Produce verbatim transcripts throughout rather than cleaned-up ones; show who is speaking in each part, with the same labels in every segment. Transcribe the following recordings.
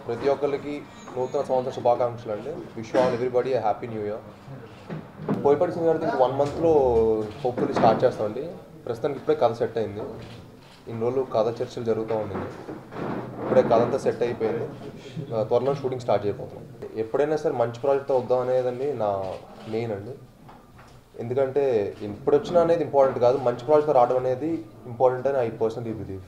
Speaker 1: ప్రతి ఒక్కరికి నూతన సంవత్సర శుభాకాంక్షలు అండి. Wish all everybody a happy new year. Boyapati Srinu గారికి ఇంక వన్ మంత్లో హోప్ఫుల్లీ స్టార్ట్ చేస్తామండి. ప్రస్తుతానికి ఇప్పుడే కథ సెట్ అయింది. ఇన్ని రోజులు కథ చర్చలు జరుగుతూ ఉండింది. ఇప్పుడే కథ అంతా సెట్ అయిపోయింది. త్వరలో షూటింగ్ స్టార్ట్ చేయబోతున్నాం. ఎప్పుడైనా సరే మంచి ప్రాజెక్ట్తో వద్దాం అనేదండి నా మెయిన్ అండి. ఎందుకంటే ఇప్పుడు వచ్చినా అనేది ఇంపార్టెంట్ కాదు, మంచి ప్రాజెక్ట్తో రావడం అనేది ఇంపార్టెంట్ అని I personally believe.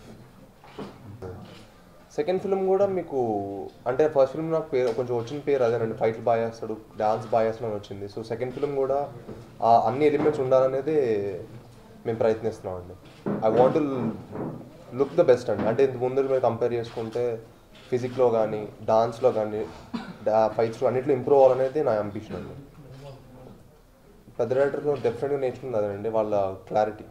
Speaker 1: Second film కూడా మీకు అంటే ఫస్ట్ ఫిల్మ్ నాకు పేరు కొంచెం వచ్చిన పేరు అదేనండి, ఫైట్లు బాగా చేస్తాడు, డాన్స్ బాగా చేస్తాడు అని వచ్చింది. సో సెకండ్ ఫిల్మ్ కూడా ఆ అన్ని ఎలిమెంట్స్ ఉండాలనేది మేము ప్రయత్నిస్తున్నాం అండి. I want to look the best అండి. అంటే ఇంత ముందు మీరు కంపేర్ చేసుకుంటే ఫిజిక్లో కానీ డాన్స్లో కానీ ఫైట్స్లో అన్నింటిలో ఇంప్రూవ్ అవ్వాలనేది నా అంబిషన్ అండి. పెద్ద డైరెక్టర్లో డెఫినెట్గా నేర్చుకుంది అదేనండి, వాళ్ళ క్లారిటీ.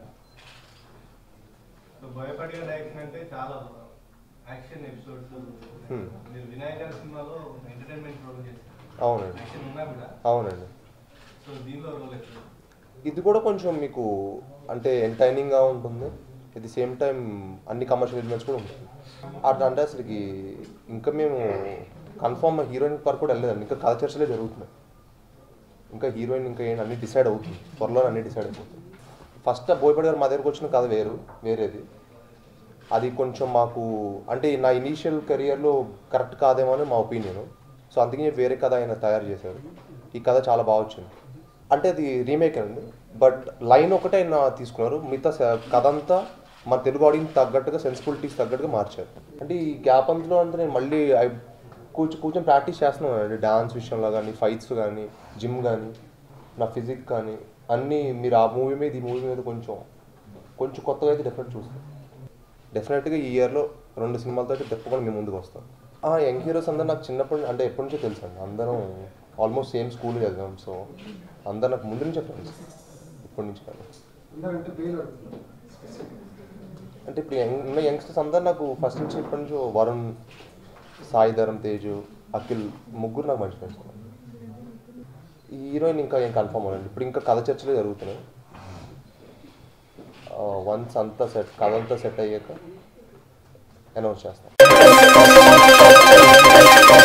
Speaker 1: అవునండి అవునండి ఇది కూడా కొంచెం మీకు అంటే ఎంటర్టైనింగ్గా ఉంటుంది, ఎట్ ది సేమ్ టైం అన్ని కమర్షియల్ ఎలిమెంట్స్ కూడా ఉంటుంది. అట్లా అంటే అసలుకి ఇంకా మేము కన్ఫామ్ హీరోయిన్ వరకు కూడా వెళ్ళలేదండి. ఇంకా కథ చర్చలే జరుగుతున్నాయి. ఇంకా హీరోయిన్ ఇంకా ఏంటి అన్ని డిసైడ్ అవుతుంది, త్వరలో అన్ని డిసైడ్ అయిపోతుంది. ఫస్ట్ బోయపాటి గారు మా దగ్గరకు వచ్చిన కథ వేరు వేరేది. అది కొంచెం మాకు అంటే నా ఇనీషియల్ కెరియర్లో కరెక్ట్ కాదేమో అని మా ఒపీనియన్. సో అందుకని వేరే కథ ఆయన తయారు చేశారు. ఈ కథ చాలా బాగా వచ్చింది. అంటే అది రీమేక్ అండి, బట్ లైన్ ఒకటే ఆయన తీసుకున్నారు. మిగతా కథ అంతా మన తెలుగు ఆడియన్స్ తగ్గట్టుగా సెన్సిబిలిటీస్ తగ్గట్టుగా మార్చారు. అంటే ఈ గ్యాప్ అంతలో అంటే నేను మళ్ళీ కూర్చొని కూర్చొని ప్రాక్టీస్ చేస్తున్నాను అండి. డాన్స్ విషయంలో కానీ, ఫైట్స్ కానీ, జిమ్ కానీ, నా ఫిజిక్ కానీ అన్నీ మీరు ఆ మూవీ మీద ఈ మూవీ మీద కొంచెం కొంచెం కొత్తగా అయితే డెఫినెట్ చూస్తాను. డెఫినెట్గా ఈ ఇయర్లో రెండు సినిమాలతో తప్పకుండా మేము ముందుకు వస్తాం. యంగ్ హీరోస్ అందరూ నాకు చిన్నప్పటి అంటే ఎప్పటి నుంచో తెలుసు అండి. అందరం ఆల్మోస్ట్ సేమ్ స్కూల్ చదివాం. సో అందరు నాకు ముందు నుంచే ఫ్రెండ్స్, ఇప్పటి నుంచి కానీ. అంటే ఇప్పుడు యంగ్ ఉన్న యంగ్స్టర్స్ అందరూ నాకు ఫస్ట్ నుంచి ఇప్పటి నుంచో వరుణ్, సాయి ధరమ్ తేజు, అఖిల్ ముగ్గురు నాకు మంచి ఫ్రెండ్స్. ఈ హీరోయిన్ ఇంకా ఏం కన్ఫర్మ్ అవ్వండి. ఇప్పుడు ఇంకా కథ చర్చలే జరుగుతున్నాయి. వన్స్ అంతా సెట్ కథ అంతా సెట్ అయ్యాక అనౌన్స్ చేస్తాం.